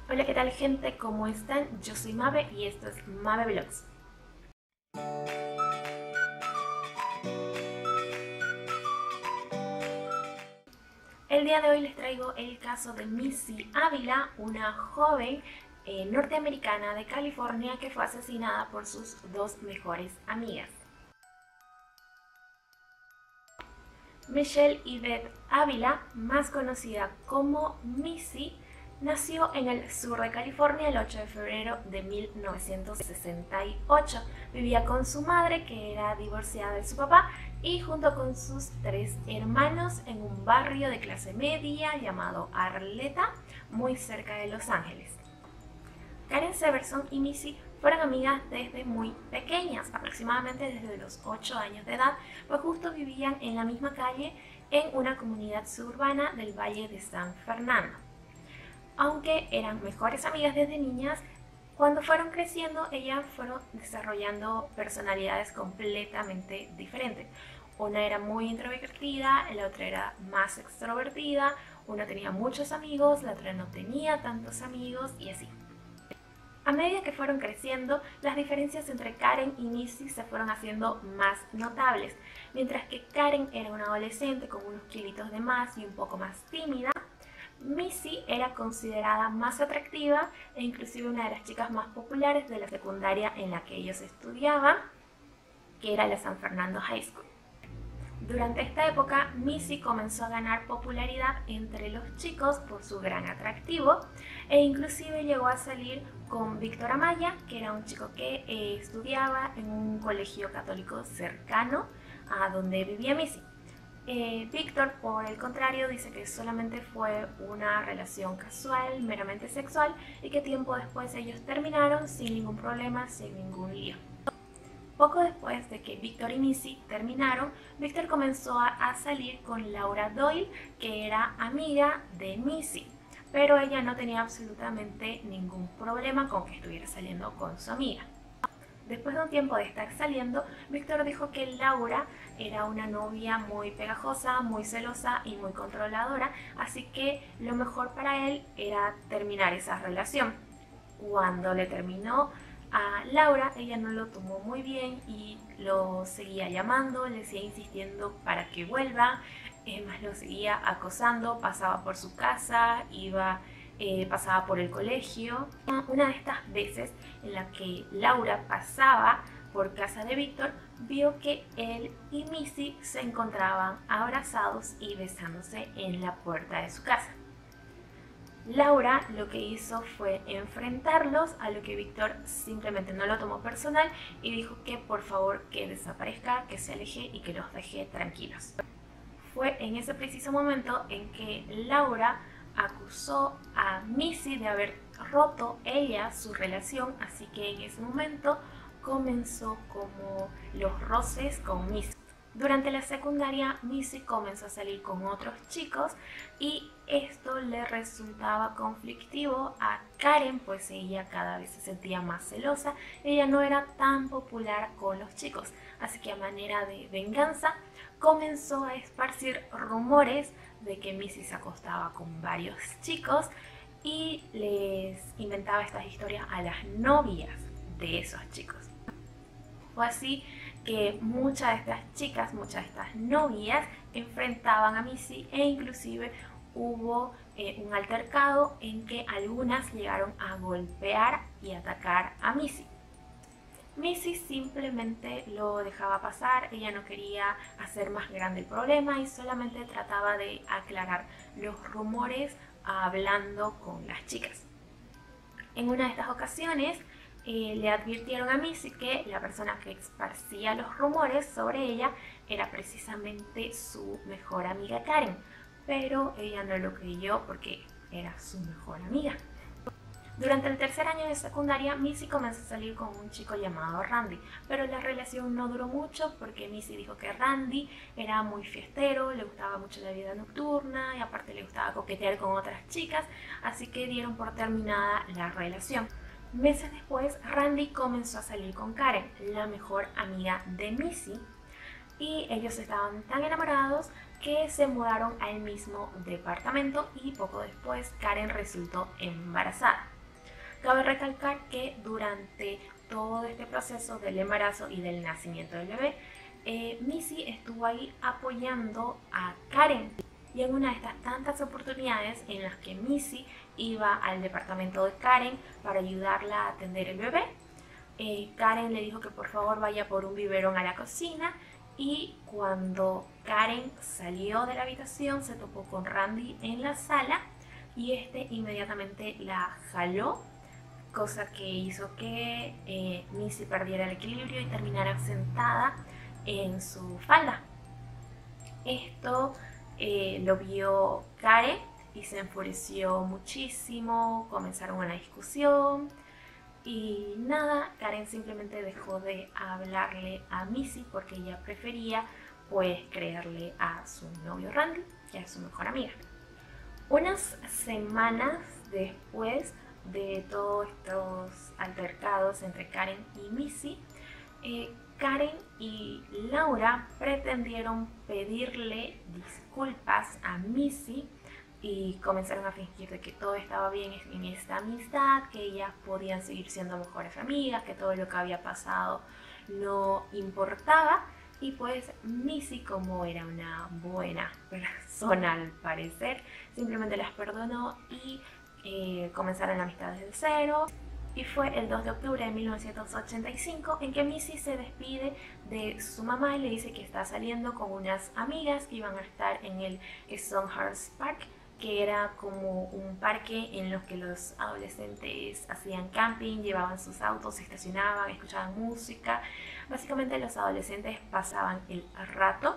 Hola, ¿qué tal gente? ¿Cómo están? Yo soy Mabe y esto es Mabe Vlogs. El día de hoy les traigo el caso de Missy Ávila, una joven norteamericana de California que fue asesinada por sus dos mejores amigas. Michelle Yvette Ávila, más conocida como Missy, nació en el sur de California el 8 de febrero de 1968. Vivía con su madre, que era divorciada de su papá, y junto con sus tres hermanos en un barrio de clase media llamado Arleta, muy cerca de Los Ángeles. Karen Severson y Missy fueron amigas desde muy pequeñas, aproximadamente desde los 8 años de edad, pues justo vivían en la misma calle en una comunidad suburbana del Valle de San Fernando. Aunque eran mejores amigas desde niñas, cuando fueron creciendo ellas fueron desarrollando personalidades completamente diferentes. Una era muy introvertida, la otra era más extrovertida, una tenía muchos amigos, la otra no tenía tantos amigos y así. A medida que fueron creciendo, las diferencias entre Karen y Missy se fueron haciendo más notables. Mientras que Karen era una adolescente con unos kilitos de más y un poco más tímida, Missy era considerada más atractiva e inclusive una de las chicas más populares de la secundaria en la que ellos estudiaban, que era la San Fernando High School. Durante esta época, Missy comenzó a ganar popularidad entre los chicos por su gran atractivo e inclusive llegó a salir con Víctor Amaya, que era un chico que estudiaba en un colegio católico cercano a donde vivía Missy. Víctor, por el contrario, dice que solamente fue una relación casual, meramente sexual, y que tiempo después ellos terminaron sin ningún problema, sin ningún lío. Poco después de que Víctor y Missy terminaron, Víctor comenzó a salir con Laura Doyle, que era amiga de Missy, pero ella no tenía absolutamente ningún problema con que estuviera saliendo con su amiga. Después de un tiempo de estar saliendo, Víctor dijo que Laura era una novia muy pegajosa, muy celosa y muy controladora, así que lo mejor para él era terminar esa relación. Cuando le terminó a Laura, ella no lo tomó muy bien y lo seguía llamando, le seguía insistiendo para que vuelva, más lo seguía acosando, pasaba por su casa, pasaba por el colegio. Una de estas veces en la que Laura pasaba por casa de Víctor, vio que él y Missy se encontraban abrazados y besándose en la puerta de su casa. Laura lo que hizo fue enfrentarlos, a lo que Víctor simplemente no lo tomó personal y dijo que por favor que desaparezca, que se aleje y que los deje tranquilos. Fue en ese preciso momento en que Laura acusó a Missy de haber roto ella su relación, así que en ese momento comenzó como los roces con Missy. Durante la secundaria, Missy comenzó a salir con otros chicos y esto le resultaba conflictivo a Karen, pues ella cada vez se sentía más celosa. Ella no era tan popular con los chicos, así que a manera de venganza comenzó a esparcir rumores de que Missy se acostaba con varios chicos y les inventaba estas historias a las novias de esos chicos. Fue así que muchas de estas chicas, muchas de estas novias enfrentaban a Missy e inclusive hubo un altercado en que algunas llegaron a golpear y atacar a Missy. Missy simplemente lo dejaba pasar, ella no quería hacer más grande el problema y solamente trataba de aclarar los rumores hablando con las chicas. En una de estas ocasiones le advirtieron a Missy que la persona que esparcía los rumores sobre ella era precisamente su mejor amiga Karen, pero ella no lo creyó porque era su mejor amiga. Durante el tercer año de secundaria, Missy comenzó a salir con un chico llamado Randy, pero la relación no duró mucho porque Missy dijo que Randy era muy fiestero, le gustaba mucho la vida nocturna y aparte le gustaba coquetear con otras chicas, así que dieron por terminada la relación. Meses después, Randy comenzó a salir con Karen, la mejor amiga de Missy, y ellos estaban tan enamorados que se mudaron al mismo departamento y poco después Karen resultó embarazada. Cabe recalcar que durante todo este proceso del embarazo y del nacimiento del bebé, Missy estuvo ahí apoyando a Karen. Y en una de estas tantas oportunidades en las que Missy iba al departamento de Karen para ayudarla a atender el bebé, Karen le dijo que por favor vaya por un biberón a la cocina, y cuando Karen salió de la habitación se topó con Randy en la sala y este inmediatamente la jaló, cosa que hizo que Missy perdiera el equilibrio y terminara sentada en su falda. Esto lo vio Karen y se enfureció muchísimo, comenzaron una discusión y nada, Karen simplemente dejó de hablarle a Missy porque ella prefería pues creerle a su novio Randy, que es su mejor amiga. Unas semanas después de todos estos altercados entre Karen y Missy, Karen y Laura pretendieron pedirle disculpas a Missy y comenzaron a fingir de que todo estaba bien en esta amistad, que ellas podían seguir siendo mejores amigas, que todo lo que había pasado no importaba. Y pues Missy, como era una buena persona al parecer, simplemente las perdonó y comenzaron la amistad desde cero. Y fue el 2 de octubre de 1985 en que Missy se despide de su mamá y le dice que está saliendo con unas amigas que iban a estar en el Stonehurst Park, que era como un parque en los que los adolescentes hacían camping, llevaban sus autos, se estacionaban, escuchaban música. Básicamente los adolescentes pasaban el rato,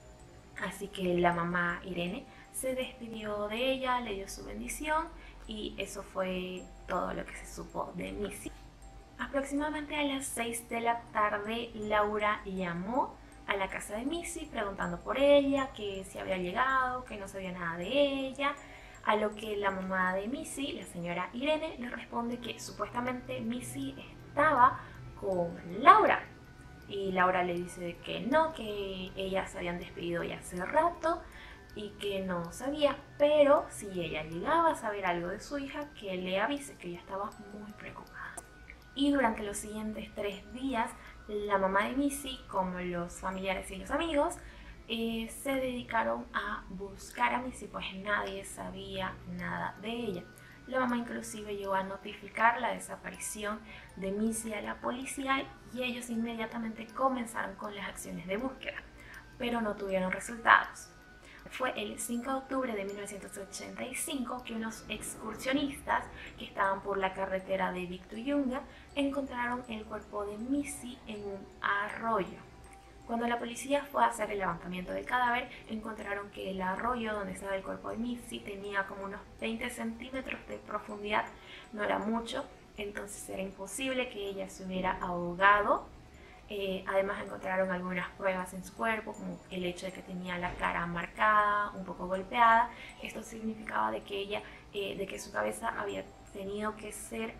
así que la mamá Irene se despidió de ella, le dio su bendición y eso fue todo lo que se supo de Missy. Aproximadamente a las 6 de la tarde, Laura llamó a la casa de Missy preguntando por ella, que si había llegado, que no sabía nada de ella, a lo que la mamá de Missy, la señora Irene, le responde que supuestamente Missy estaba con Laura. Y Laura le dice que no, que ellas se habían despedido ya hace rato y que no sabía, pero si ella llegaba a saber algo de su hija, que le avise, que ella estaba muy preocupada. Y durante los siguientes 3 días, la mamá de Missy, como los familiares y los amigos, se dedicaron a buscar a Missy, pues nadie sabía nada de ella. La mamá inclusive llegó a notificar la desaparición de Missy a la policía y ellos inmediatamente comenzaron con las acciones de búsqueda, pero no tuvieron resultados. Fue el 5 de octubre de 1985 que unos excursionistas que estaban por la carretera de Victoyunga encontraron el cuerpo de Missy en un arroyo. Cuando la policía fue a hacer el levantamiento del cadáver, encontraron que el arroyo donde estaba el cuerpo de Missy tenía como unos 20 centímetros de profundidad, no era mucho, entonces era imposible que ella se hubiera ahogado. Además encontraron algunas pruebas en su cuerpo, como el hecho de que tenía la cara marcada, un poco golpeada. Esto significaba de que ella, de que su cabeza había tenido que ser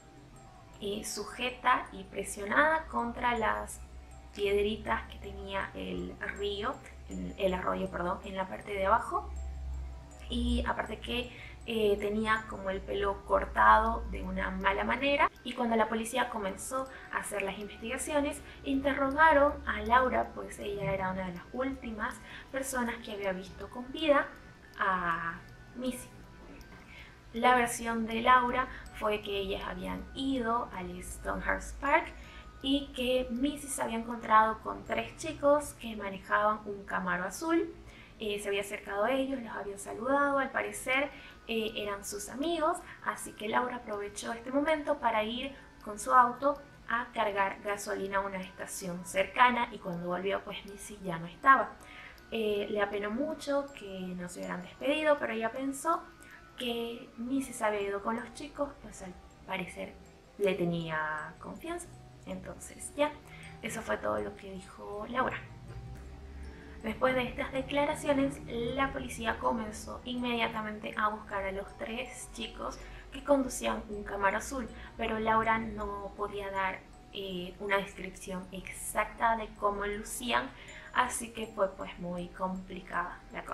sujeta y presionada contra las piedritas que tenía el arroyo, perdón, en la parte de abajo. Y aparte que tenía como el pelo cortado de una mala manera. Y cuando la policía comenzó a hacer las investigaciones, interrogaron a Laura, pues ella era una de las últimas personas que había visto con vida a Missy. La versión de Laura fue que ellas habían ido al Stonehurst Park y que Missy se había encontrado con 3 chicos que manejaban un Camaro azul. Se había acercado a ellos, los había saludado, al parecer eran sus amigos, así que Laura aprovechó este momento para ir con su auto a cargar gasolina a una estación cercana y cuando volvió pues Missy ya no estaba. Le apenó mucho que no se hubieran despedido, pero ella pensó que Missy se había ido con los chicos, pues al parecer le tenía confianza. Entonces ya, eso fue todo lo que dijo Laura. Después de estas declaraciones, la policía comenzó inmediatamente a buscar a los 3 chicos que conducían un Camaro azul, pero Laura no podía dar una descripción exacta de cómo lucían, así que fue pues muy complicada la cosa.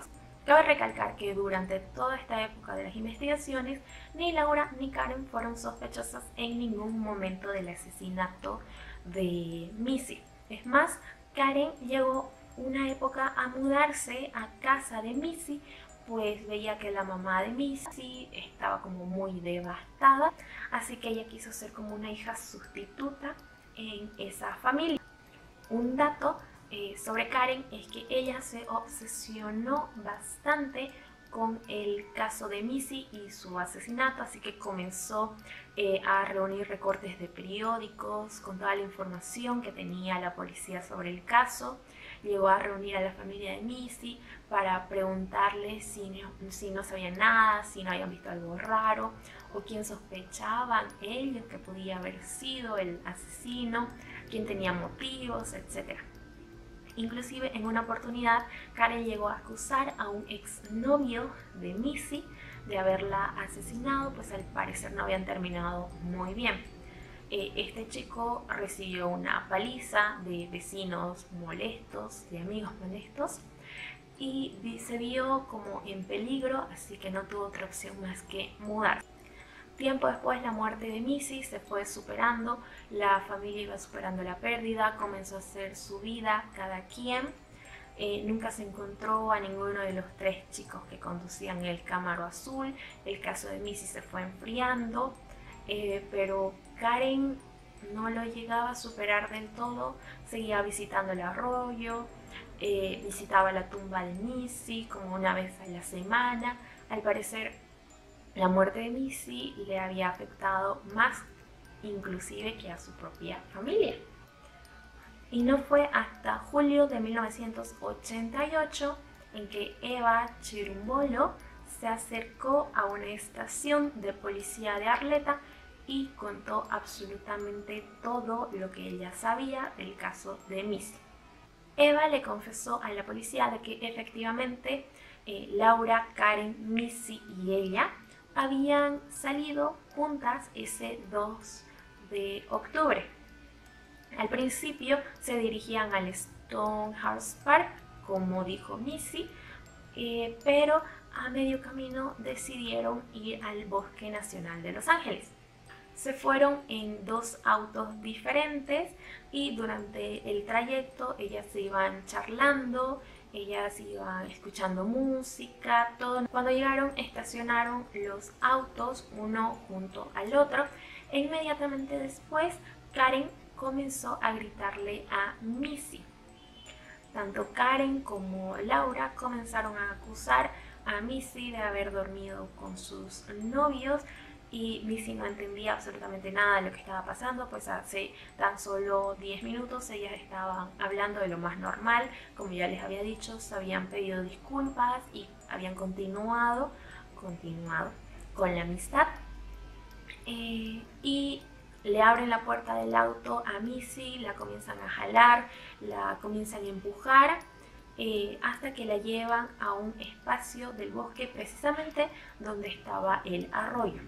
Cabe recalcar que durante toda esta época de las investigaciones, ni Laura ni Karen fueron sospechosas en ningún momento del asesinato de Missy. Es más, Karen llegó una época a mudarse a casa de Missy, pues veía que la mamá de Missy estaba como muy devastada, así que ella quiso ser como una hija sustituta en esa familia. Un dato sobre Karen es que ella se obsesionó bastante con el caso de Missy y su asesinato, así que comenzó a reunir recortes de periódicos con toda la información que tenía la policía sobre el caso. Llegó a reunir a la familia de Missy para preguntarles si no sabían nada, si no habían visto algo raro o quién sospechaban ellos que podía haber sido el asesino, quién tenía motivos, etc. Inclusive en una oportunidad Karen llegó a acusar a un exnovio de Missy de haberla asesinado, pues al parecer no habían terminado muy bien. Este chico recibió una paliza de vecinos molestos, de amigos molestos, y se vio como en peligro, así que no tuvo otra opción más que mudarse. Tiempo después, la muerte de Missy se fue superando, la familia iba superando la pérdida, comenzó a hacer su vida cada quien. Nunca se encontró a ninguno de los tres chicos que conducían el Camaro azul. El caso de Missy se fue enfriando, pero Karen no lo llegaba a superar del todo. Seguía visitando el arroyo, visitaba la tumba de Missy como una vez a la semana. Al parecer, la muerte de Missy le había afectado más inclusive que a su propia familia. Y no fue hasta julio de 1988 en que Eva Chirumbolo se acercó a una estación de policía de Arleta y contó absolutamente todo lo que ella sabía del caso de Missy. Eva le confesó a la policía de que efectivamente Laura, Karen, Missy y ella habían salido juntas ese 2 de octubre. Al principio se dirigían al Stonehouse Park, como dijo Missy, pero a medio camino decidieron ir al Bosque Nacional de Los Ángeles. Se fueron en dos autos diferentes y durante el trayecto ellas se iban charlando, ellas iban escuchando música, todo. Cuando llegaron, estacionaron los autos uno junto al otro e inmediatamente después Karen comenzó a gritarle a Missy. Tanto Karen como Laura comenzaron a acusar a Missy de haber dormido con sus novios, y Missy no entendía absolutamente nada de lo que estaba pasando, pues hace tan solo 10 minutos ellas estaban hablando de lo más normal. Como ya les había dicho, se habían pedido disculpas y habían continuado con la amistad. Y le abren la puerta del auto a Missy, la comienzan a jalar, la comienzan a empujar, hasta que la llevan a un espacio del bosque precisamente donde estaba el arroyo.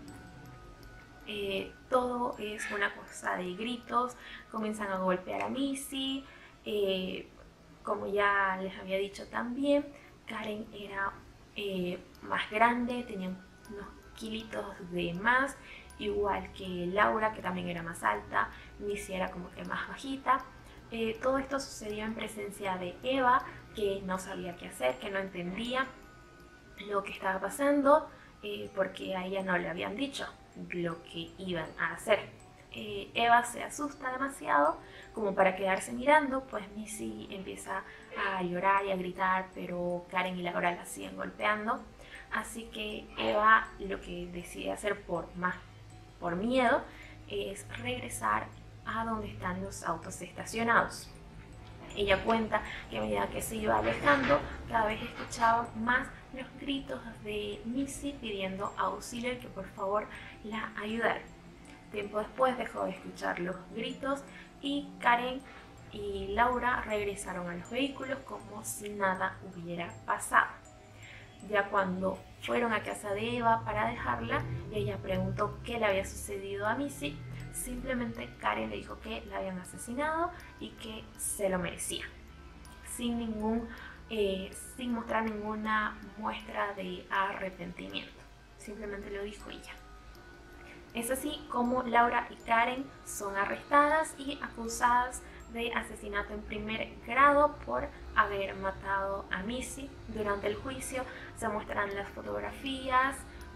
Todo es una cosa de gritos, comienzan a golpear a Missy. Como ya les había dicho también, Karen era más grande, tenía unos kilitos de más, igual que Laura, que también era más alta. Missy era como que más bajita. Todo esto sucedió en presencia de Eva, que no sabía qué hacer, que no entendía lo que estaba pasando, porque a ella no le habían dicho lo que iban a hacer. Eva se asusta demasiado como para quedarse mirando, pues Missy empieza a llorar y a gritar, pero Karen y Laura la siguen golpeando. Así que Eva lo que decide hacer por miedo es regresar a donde están los autos estacionados. Ella cuenta que a medida que se iba alejando, cada vez escuchaba más los gritos de Missy pidiendo auxilio y que por favor la ayudara. Tiempo después dejó de escuchar los gritos y Karen y Laura regresaron a los vehículos como si nada hubiera pasado. Ya cuando fueron a casa de Eva para dejarla, ella preguntó qué le había sucedido a Missy. Simplemente Karen le dijo que la habían asesinado y que se lo merecía, sin ningún sin mostrar ninguna muestra de arrepentimiento. Simplemente lo dijo ella. Es así como Laura y Karen son arrestadas y acusadas de asesinato en primer grado por haber matado a Missy. Durante el juicio se muestran las fotografías,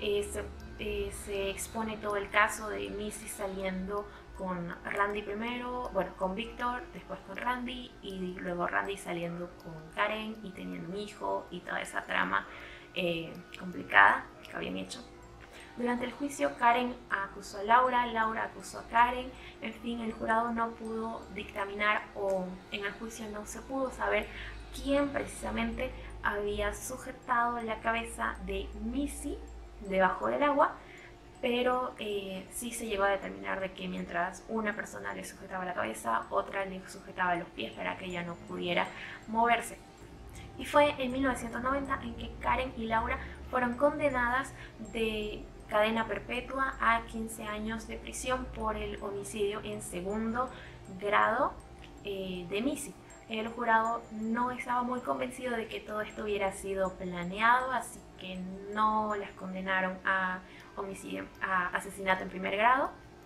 se expone todo el caso de Missy saliendo con Randy primero, bueno, con Víctor, después con Randy y luego Randy saliendo con Karen y teniendo un hijo y toda esa trama complicada que habían hecho. Durante el juicio, Karen acusó a Laura, Laura acusó a Karen. En fin, el jurado no pudo dictaminar, o en el juicio no se pudo saber quién precisamente había sujetado la cabeza de Missy debajo del agua, pero sí se llegó a determinar de que mientras una persona le sujetaba la cabeza, otra le sujetaba los pies para que ella no pudiera moverse. Y fue en 1990 en que Karen y Laura fueron condenadas de cadena perpetua a 15 años de prisión por el homicidio en segundo grado de Missy. El jurado no estaba muy convencido de que todo esto hubiera sido planeado, así que no las condenaron a asesinato en primer grado,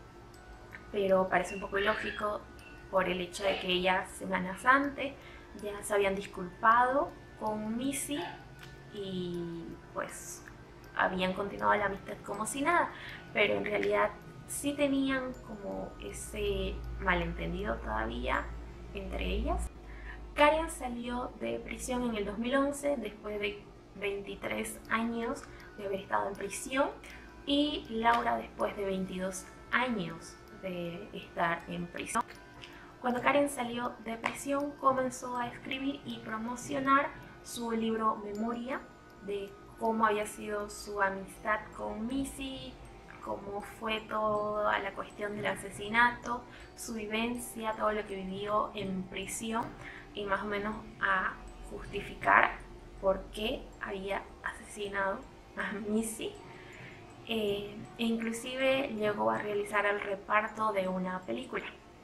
pero parece un poco ilógico por el hecho de que ellas semanas antes ya se habían disculpado con Missy y pues habían continuado la amistad como si nada, pero en realidad sí tenían como ese malentendido todavía entre ellas. Karen salió de prisión en el 2011 después de 23 años de haber estado en prisión, y Laura después de 22 años de estar en prisión. Cuando Karen salió de prisión, comenzó a escribir y promocionar su libro Memoria, de cómo había sido su amistad con Missy, cómo fue toda la cuestión del asesinato, su vivencia, todo lo que vivió en prisión, y más o menos a justificar por qué había asesinado a Missy. E inclusive llegó a realizar el reparto de una película.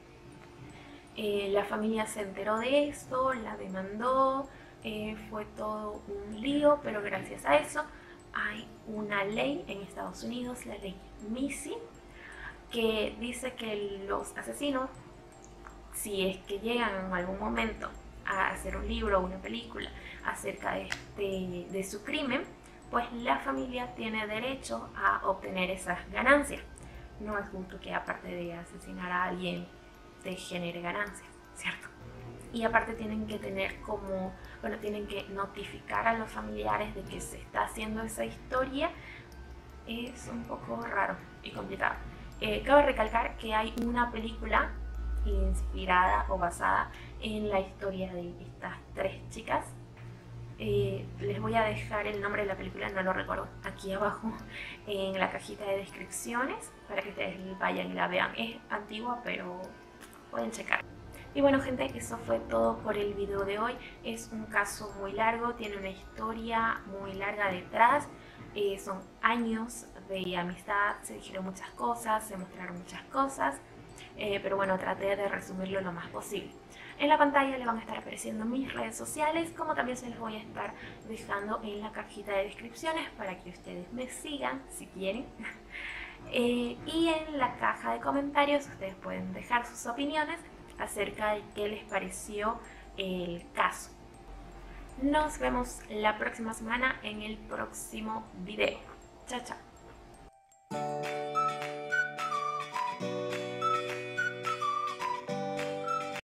La familia se enteró de esto, la demandó, fue todo un lío, pero gracias a eso hay una ley en Estados Unidos, la ley Missy, que dice que los asesinos, si es que llegan en algún momento a hacer un libro o una película acerca de su crimen, pues la familia tiene derecho a obtener esas ganancias. No es justo que aparte de asesinar a alguien te genere ganancias, ¿cierto? Y aparte tienen que tener tienen que notificar a los familiares de que se está haciendo esa historia. Es un poco raro y complicado. Cabe recalcar que hay una película inspirada o basada en la historia de estas tres chicas. Les voy a dejar el nombre de la película, no lo recuerdo, aquí abajo en la cajita de descripciones para que ustedes vayan y la vean. Es antigua, pero pueden checar. Y bueno, gente, eso fue todo por el video de hoy. Es un caso muy largo, tiene una historia muy larga detrás. Son años de amistad, se dijeron muchas cosas, se mostraron muchas cosas, pero bueno, traté de resumirlo lo más posible. En la pantalla le van a estar apareciendo mis redes sociales, como también se les voy a estar dejando en la cajita de descripciones para que ustedes me sigan si quieren. Y en la caja de comentarios ustedes pueden dejar sus opiniones acerca de qué les pareció el caso. Nos vemos la próxima semana en el próximo video. Chao, chao.